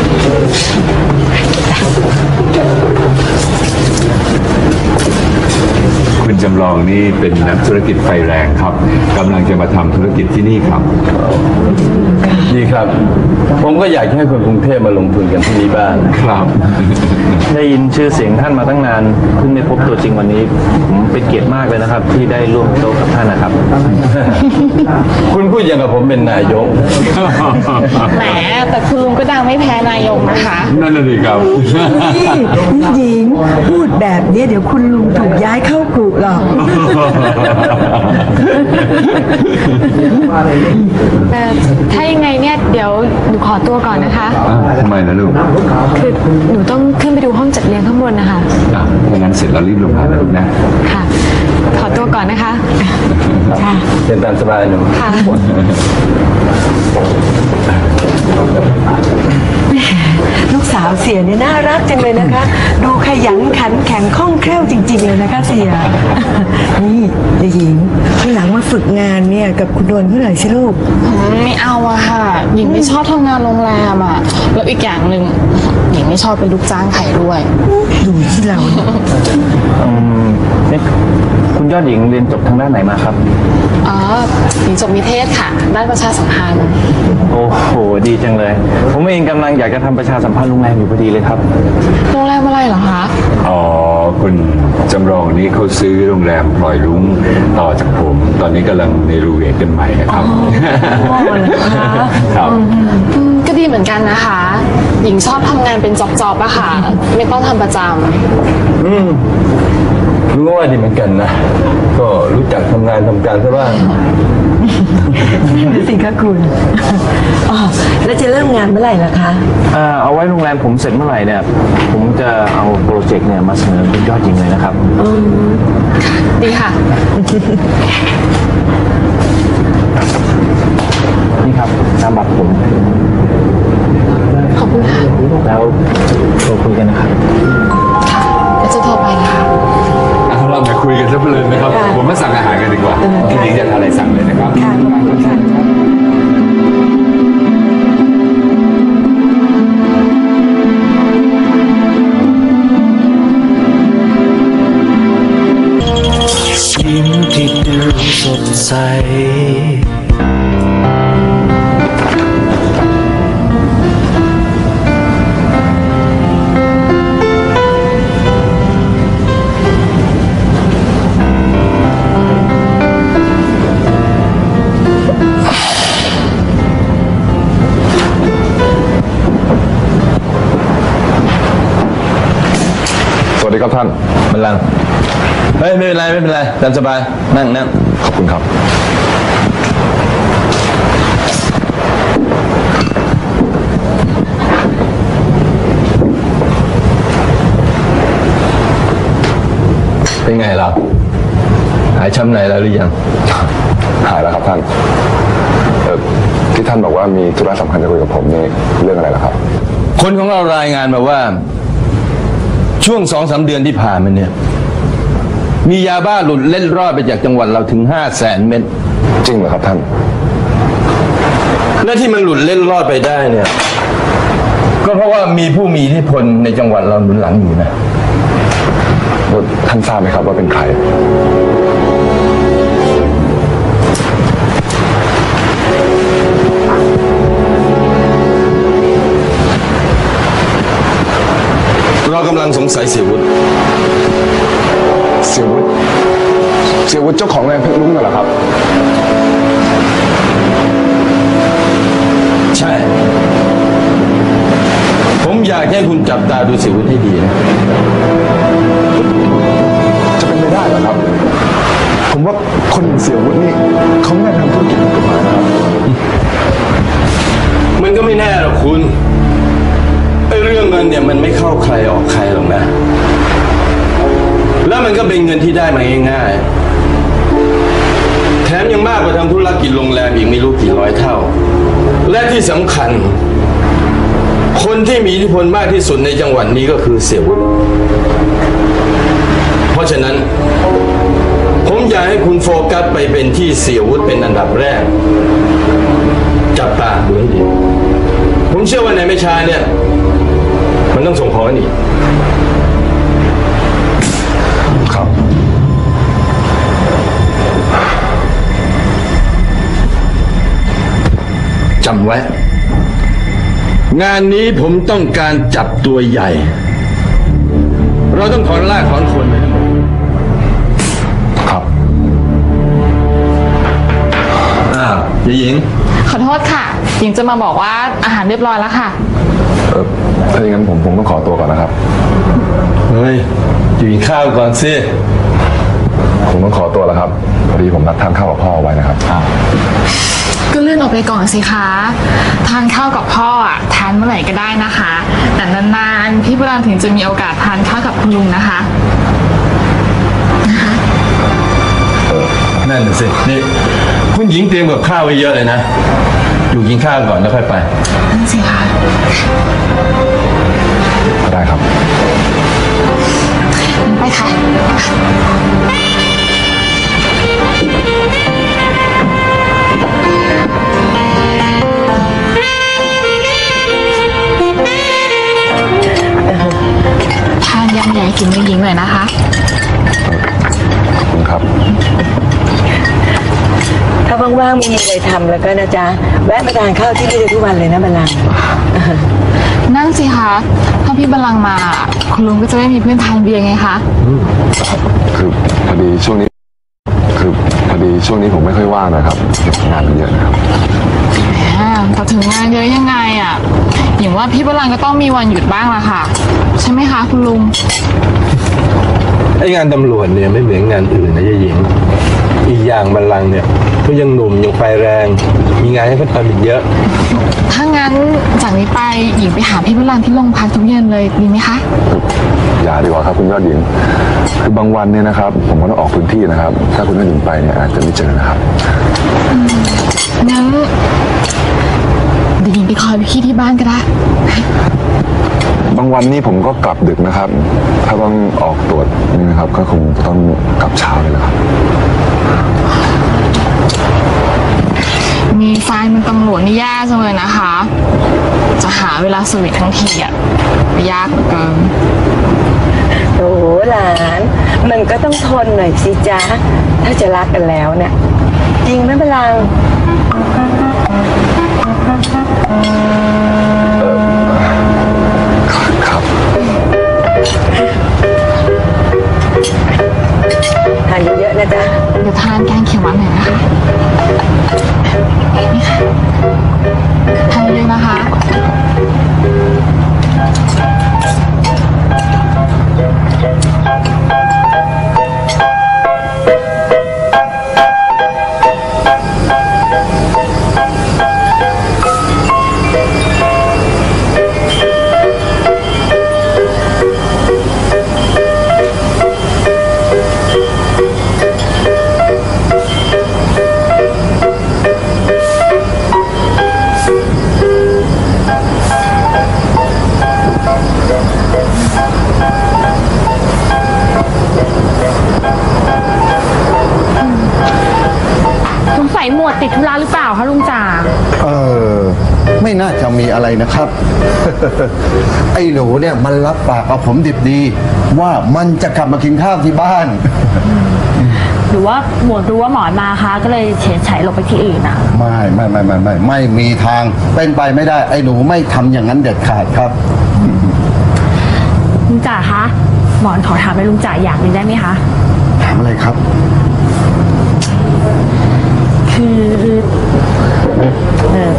คุณจำลองนี่เป็นนักธุรกิจไฟแรงครับกำลังจะมาทำธุรกิจที่นี่ครับดีครับ ผมก็อยากให้คนกรุงเทพมาลงทุนกันที่นี่บ้างครับได้ยินชื่อเสียงท่านมาตั้งนานเพิ่งได้พบตัวจริงวันนี้ผมเป็นเกียรติมากเลยนะครับ ที่ได้ร่วมโต๊ะกับท่านนะครับคุณพูดอย่างกับผมเป็นนายกแหมแต่คุณลุงก็ดังไม่แพ้นายกนะคะนั่นน่ะสิครับนี่หญิงพูดแบบนี้เดี๋ยวคุณลุงถูกย้ายเข้ากลุ่มหรอกแต่ถ้ายังไงเนี่ยเดี๋ยวหนูขอตัวก่อนนะคะทำไมนะลูกคือหนูต้องขึ้นไปดูห้องจัดเรียนข้างบนนะคะอ่ะถ้างั้นเสร็จแล้วรีบลงมานะลูกนะค่ะ ขอตัวก่อนนะคะ ค่ะเป็นตามสบายหนูค่ะลูกสาวเสียเนี่ยน่ารักจังเลยนะคะ ดูขยันขันแข็งคล่องแคล่วจริง ๆ เลยนะคะเสีย นี่ยายหญิงทีหลังมาฝึกงานเนี่ยกับคุณโดนเมื่อไหร่ใช่ลูกไม่เอาอะค่ะ หญิงไม่ชอบทำงานโรงแรมอะแล้วอีกอย่างหนึ่งหญิงไม่ชอบเป็นลูกจ้างใครด้วยดูที่เราเนี่ยอืมนี่คุณยอดหญิงเรียนจบทางด้านไหนมาครับอ๋อ หญิงจบนิเทศค่ะ ด้านประชาสัมพันธ์โอ้โห ดีจังเลย ผมเองกำลังอยากจะทำประชาสัมพันธ์โรงแรมอยู่พอดีเลยครับโรงแรมอะไรเหรอคะอ๋อคุณจำลองนี่เขาซื้อโรงแรมพลอยรุ้งต่อจากผม ตอนนี้กำลังในรูเวทกันใหม่นะครับ ครับอืมก็ดีเหมือนกันนะคะ หญิงชอบทำงานเป็นจ็อบๆอะค่ะ ไม่ต้องทำประจำอืมรู้ว่าดีเหมือนกันนะ ก็รู้จักทำงานทำการซะบ้างดูสิคะคุณอ๋อแล้วจะเริ่มงานเมื่อไหร่ล่ะคะอ่าเอาไว้โรงแรมผมเสร็จเมื่อไหร่เนี่ย ผมจะเอาโปรเจกต์เนี่ยมาเสนอคุณยอดหญิงเลยนะครับดีค่ะนี่ครับนามบัตรผมขอบคุณค่ะแล้วโทรคุยกันนะครับค่ะเดี๋ยวจะโทรไปนะคะอ่ะเรามาคุยกันซะเพลินนะครับ ผมมาสั่งอาหารกันดีกว่าพี่หญิงจะทานอะไรสั่งเลยนะครับยิ้มที่ดูสดใสสวัสดีครับท่านบัลลังก์เฮ้ยไม่เป็นไรไม่เป็นไรตามสบายนั่งนั่งขอบคุณครับเป็นไงเราหายช้ำในแล้วหรือยังหายแล้วครับท่านเออที่ท่านบอกว่ามีธุระสำคัญจะคุยกับผมนี่เรื่องอะไรล่ะครับคนของเรารายงานมาว่า ช่วงสองสามเดือนที่ผ่านมาเนี่ย มียาบ้าหลุดเล่นรอดไปจากจังหวัดเราถึงห้าแสนเม็ดจริงเหรอครับท่านและที่มันหลุดเล่นรอดไปได้เนี่ย ก็เพราะว่ามีผู้มีอิทธิพลในจังหวัดเราหนุนหลังอยู่นะท่านทราบไหมครับว่าเป็นใครเรากำลังสงสัยเสียวุฒิเสียวุฒิเสียวุฒิเจ้าของแรงเพชรลุ้งน่ะเหรอครับใช่ ผมอยากให้คุณจับตาดูเสียวุฒิให้ดีนะจะเป็นไปได้เหรอครับ ผมว่าคนอย่างเสียวุฒินี่เขาไม่ได้ทำธุรกิจผิดกฎหมายนะครับมันก็ไม่แน่หรอกคุณไอ้เรื่องเงินเนี่ยมันไม่เข้าใครออกใครหรอกนะ แล้วมันก็เป็นเงินที่ได้มาง่ายๆแถมยังมากกว่าทำธุรกิจโรงแรมอีกไม่รู้กี่ร้อยเท่า และที่สำคัญ คนที่มีอิทธิพลมากที่สุดในจังหวัดนี้ก็คือเสี่ยวุฒิเพราะฉะนั้น ผมอยากให้คุณโฟกัสไปเป็นที่เสียวุฒิเป็นอันดับแรกจับตาดูให้ดีผมเชื่อว่าในไม่ช้าเนี่ยมันต้องส่งของกันอีกครับจำไว้งานนี้ผมต้องการจับตัวใหญ่เราต้องถอนรากถอนโคนไปทั้งหมดครับอ้าวยายหญิงขอโทษค่ะหญิงจะมาบอกว่าอาหารเรียบร้อยแล้วค่ะเออถ้าอย่างนั้นผมผมต้องขอตัวก่อนนะครับเฮ้ยอยู่กินข้าวก่อนสิผมต้องขอตัวแล้วครับพอดีผมนัดทานข้าวกับพ่อไว้นะครับก็เลื่อนออกไปก่อนสิคะทานข้าวกับพ่ออ่ะทานเมื่อไหร่ก็ได้นะคะแต่นานๆพี่บุรันถึงจะมีโอกาสทานข้าวกับคุณลุงนะคะนะคะนั่นสินี่คุณหญิงเตรียมกับข้าวไว้เยอะเลยนะอยู่กินข้าวก่อนแล้วค่อยไปนั่นสิคะก็ได้ครับไปค่ะทานยำใหญ่กินไม่ยิงหน่อยนะคะขอบคุณครับถ้าว่างๆมีอะไรทำแล้วก็นะจ๊ะแวะมาทานข้าวที่นี่ทุกวันเลยนะบัลลังก์นั่งสิคะถ้าพี่บัลลังก์มาคุณลุงก็จะไม่มีเพื่อนทานเบียร์ไงคะคือพอดีช่วงนี้คือพอดีช่วงนี้ผมไม่ค่อยว่างนะครับงานมันเยอะนะครับแต่ถึงงานเยอะยังไงอ่ะอย่างว่าพี่บัลลังก์ก็ต้องมีวันหยุดบ้างละค่ะใช่ไหมคะคุณลุงไอ้งานตำรวจเนี่ยไม่เหมือนงานอื่นนะยายหญิงอีกอย่างบัลลังก์เนี่ยก็ยังหนุ่มยังไฟแรงมีงานให้เขาทำอีกเยอะถ้างั้นจากนี้ไปหญิงไปหาพี่บัลลังก์ที่โรงพักทุกเย็นเลยดีไหมคะอย่าดีกว่าครับคุณยอดหญิงคือบางวันเนี่ยนะครับผมก็ต้องออกพื้นที่นะครับถ้าคุณยอดหญิงไปเนี่ยอาจจะไม่เจอนะครับงั้นเดี๋ยวหญิงไปคอยพี่ที่บ้านก็ได้บางวันนี่ผมก็กลับดึกนะครับถ้าต้องออกตรวจนี่นะครับก็คงต้องกลับเช้าเลยนะครับมีไฟมันตำรวจนี่ยากจังเลยนะคะจะหาเวลาสวีททั้งทีอ่ะยากเหลือเกินโอ้หลานมันก็ต้องทนหน่อยสิจ๊ะถ้าจะรักกันแล้วเนี่ยจริงไหมบัลลังก์ครับทานเยอะๆนะจ๊ะเดี๋ยวทานแกงเขียวหวานหน่อยนะคะนี่ค่ะทานเยอะนะคะหมวดติดธุระหรือเปล่าคะลุงจ่าเออไม่น่าจะมีอะไรนะครับ ไอ้หนูเนี่ยมันรับปากกับผมดิบดีว่ามันจะกลับมากินข้าวที่บ้านหรือว่าหมวดรู้ว่าหมอนมาคะก็เลยเฉยเฉยหลบไปที่อื่นอ่ะไม่ไม่ไม่ไม่ไม่ไม่มีทางเป็นไปไม่ได้ไอ้หนูไม่ทำอย่างนั้นเด็ดขาดครับลุงจ่าคะหมอนขอถามไปลุงจ่าอย่างนึงได้ไหมคะถามอะไรครับคือเออ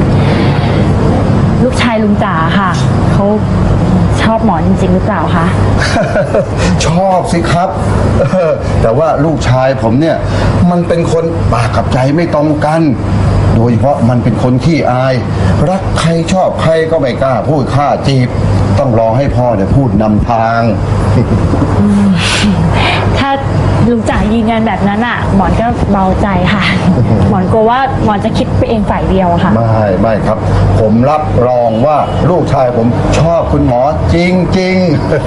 ลูกชายลุงจ๋าค่ะเขาชอบหมอนจริงๆหรือเปล่าคะชอบสิครับแต่ว่าลูกชายผมเนี่ยมันเป็นคนปากกับใจไม่ตรงกันโดยเฉพาะมันเป็นคนขี้อายรักใครชอบใครก็ไม่กล้าพูดข้าจีบต้องรอให้พ่อเนี่ยพูดนำทางถ้าลุงจ๋ายืนยันแบบนั้นอ่ะหมอนก็เบาใจค่ะ หมอนกลัวว่าหมอนจะคิดไปเองฝ่ายเดียวอะค่ะไม่ไม่ครับ ผมรับรองว่าลูกชายผมชอบคุณหมอจริงจริง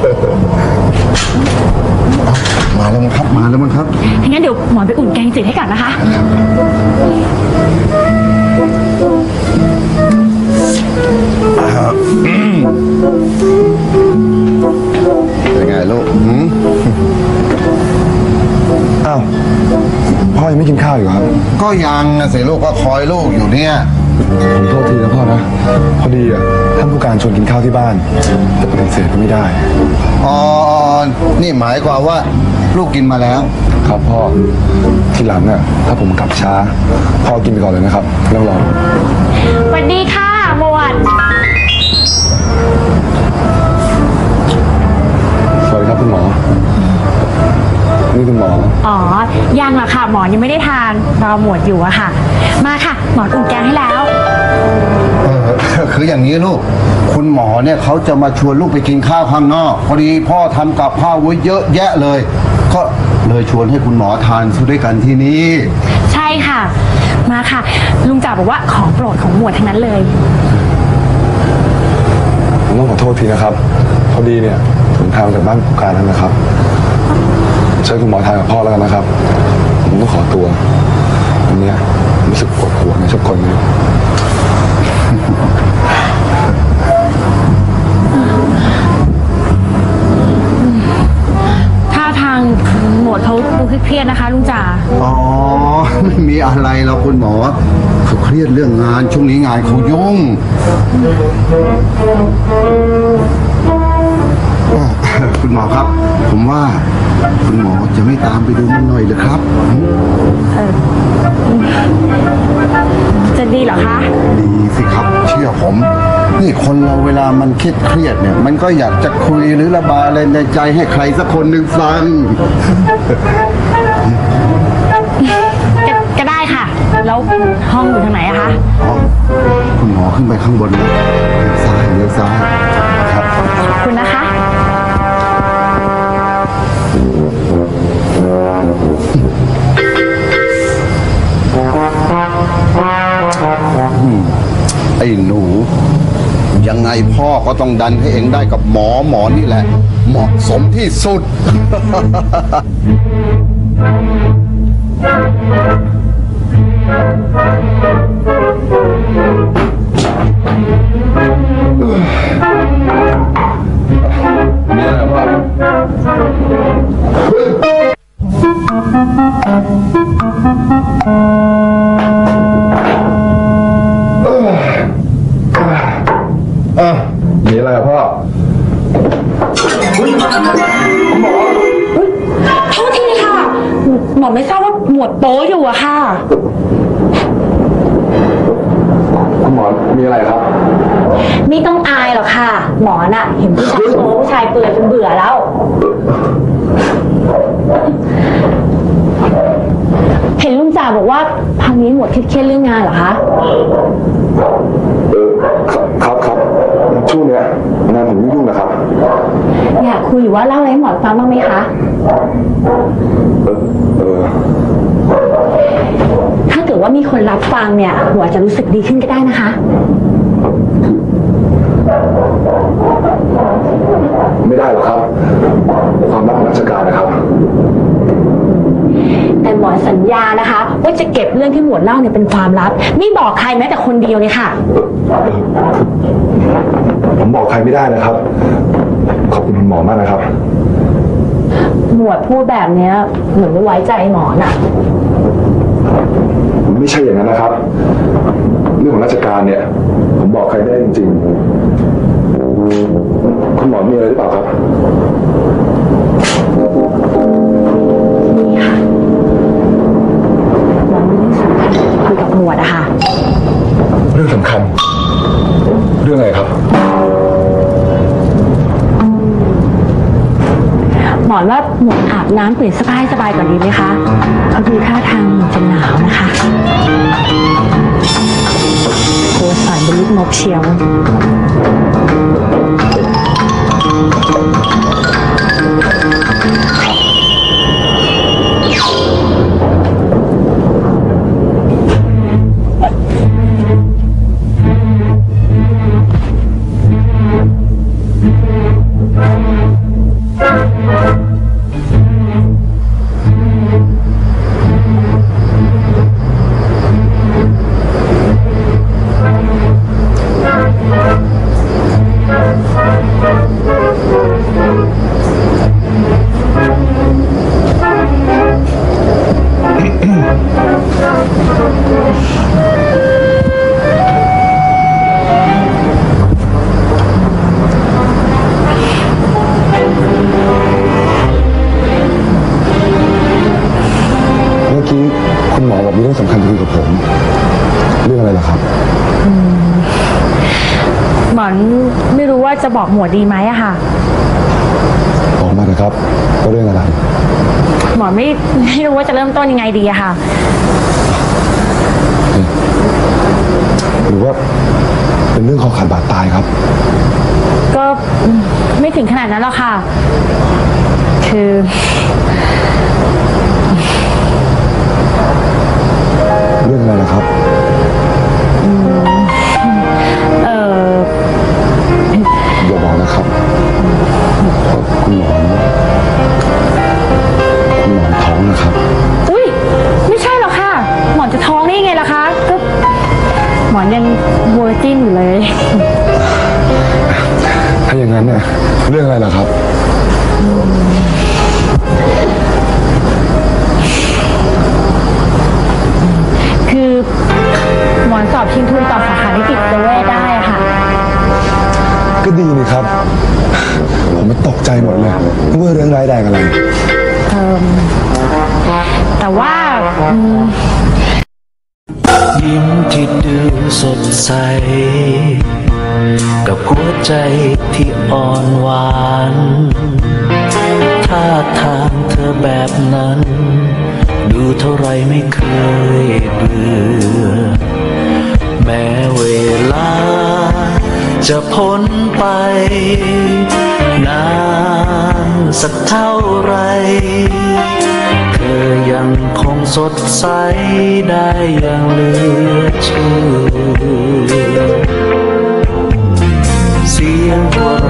ๆ มาแล้วมั้งครับมาแล้วมั้งครับงั้นเดี๋ยวหมอนไปอุ่นแกงจืดให้ก่อนนะคะเป็นไงลูกหืมอ้าวพ่อยังไม่กินข้าวอยู่ครับก็ยังนะสิลูกก็คอยลูกอยู่เนี่ยผมโทษทีนะพ่อนะพอดีอ่ะท่านผู้การชวนกินข้าวที่บ้านแต่ปฏิเสธก็ไม่ได้อ๋อนี่หมายความว่าลูกกินมาแล้วครับพ่อทีหลังอ่ะถ้าผมกลับช้าพ่อกินไปก่อนเลยนะครับไม่ต้องรอสวัสดีค่ะหมวดสวัสดีครับคุณหมอนี่คุณหมออ๋อยังหรอกค่ะหมอนยังไม่ได้ทานรอหมวดอยู่อะค่ะ มาค่ะหมอนอุ่นแกงให้แล้วเออคืออย่างนี้ลูกคุณหมอเนี่ยเขาจะมาชวนลูกไปกินข้าวข้างนอกพอดีพ่อทำกับข้าวไว้เยอะแยะเลย ก็เลยชวนให้คุณหมอทานสู้ด้วยกันที่นี่ใช่ค่ะ มาค่ะ ลุงจ๋าบอกว่าของโปรดของหมวดทั้งนั้นเลยผมต้องขอโทษทีนะครับพอดีเนี่ยผมทางจากบ้านผู้การแล้วนะครับใช้คุณหมอทานกับพ่อแล้วกันนะครับผมต้องขอตัววันนี้รู้สึกปวดหัวในชอบคนนี้ท่าทางหมวดเขาดูเครียดนะคะลุงจ๋าอ๋อไม่มีอะไรหรอกคุณหมอเขาเครียดเรื่องงานช่วงนี้งานเขายุ่งคุณหมอครับ ผมว่าคุณหมอจะไม่ตามไปดูมันหน่อยเลยครับเออจะดีเหรอคะดีสิครับเชื่อผม นี่คนเราเวลามันเครียดเครียดเนี่ย มันก็อยากจะคุยหรือระบายอะไรในใจให้ใครสักคนหนึ่งฟังก็ก็ได้ค่ะ แล้วห้องอยู่ทางไหนอะคะอ๋อคุณหมอขึ้นไปข้างบนนะเลี้ยวซ้ายเลี้ยวซ้ายครับขอบคุณนะคะไอ้หนู ยังไงพ่อก็ต้องดันให้เองได้กับหมอหมอนี่แหละ เหมาะสมที่สุดมีอะไรพ่อ อ่ะมีอะไรพ่อโทษทีค่ะ หมอไม่ทราบว่าหมวดโป๊อยู่อะค่ะคุณหมอมีอะไรครับไม่ต้องอายหรอกค่ะ หมอน่ะ เห็นผู้ชายโป๊ผู้ชายเปื่อยจนเบื่อแล้ว เห็นลุงจ่าบอกว่าพังนี้หมวดเครียดๆเรื่องงานเหรอคะเออครับครับครับช่วงเนี้ยงานผมยุ่งๆนะครับอยากคุยหรือว่าเล่าอะไรให้หมอฟังบ้างไหมคะเออเออถ้าเกิดว่ามีคนรับฟังเนี่ยหมอจะรู้สึกดีขึ้นก็ได้นะคะไม่ได้หรอกครับ ความลับของราชการนะครับแต่หมอสัญญานะคะว่าจะเก็บเรื่องที่หมวดเล่าเนี่ยเป็นความลับ ไม่บอกใครแม้แต่คนเดียวเลยค่ะผมบอกใครไม่ได้นะครับ ขอบคุณคุณหมอมากนะครับหมวดพูดแบบเนี้ยเหมือนไม่ไว้ใจหมอน่ะไม่ใช่อย่างนั้นนะครับ เรื่องของราชการเนี่ย ผมบอกใครได้จริงๆ คุณหมอมีอะไรหรือเปล่าครับนี่ค่ะหมอมีเรื่องสำคัญคุยกับหมวดอะค่ะเรื่องสำคัญ เรื่องอะไรครับหมอนว่าหมวดอาบน้ำเปลี่ยนเสื้อผ้าให้สบายก่อนดีไหมคะเพราะดูท่าทางหมวดจะหนาวนะคะตัวสั่นเป็นลูกนกเชียวรื่องสำคัญคุยกับผม เรื่องอะไรล่ะครับหมอนไม่รู้ว่าจะบอกหมวดดีไหมอะค่ะบอกมาเถอะครับว่าเรื่องอะไรหมอนไม่ไม่รู้ว่าจะเริ่มต้นยังไงดีอะค่ะหรือว่าเป็นเรื่องคอขาดบาดตายครับก็ไม่ถึงขนาดนั้นหรอกค่ะ คือเรื่องอะไรล่ะครับเอออย่าบอกนะครับว่าคุณหมอนคุณหมอนท้องนะครับอุ้ยไม่ใช่หรอกค่ะ หมอนจะท้องได้ยังไงล่ะคะก็หมอนยังเวอร์จินอยู่เลยถ้าอย่างนั้นเนี่ยเรื่องอะไรล่ะครับคือหมอนสอบชิงทุนต่อสาขานิติเวชได้อะค่ะก็ดีนี่ครับ ผมมันตกใจหมดเลยว่าเรื่องร้ายแรงอะไรเออแต่ว่าอืมยิ้มที่ดูสดใส กับหัวใจที่อ่อนหวานท่าทางเธอแบบนั้น ดูเท่าไรไม่เคยเบื่อ แม้เวลาจะพ้นไปนานสักเท่าไรเธอยังคงสดใสได้อย่างเหลือเชื่อเสียงหัว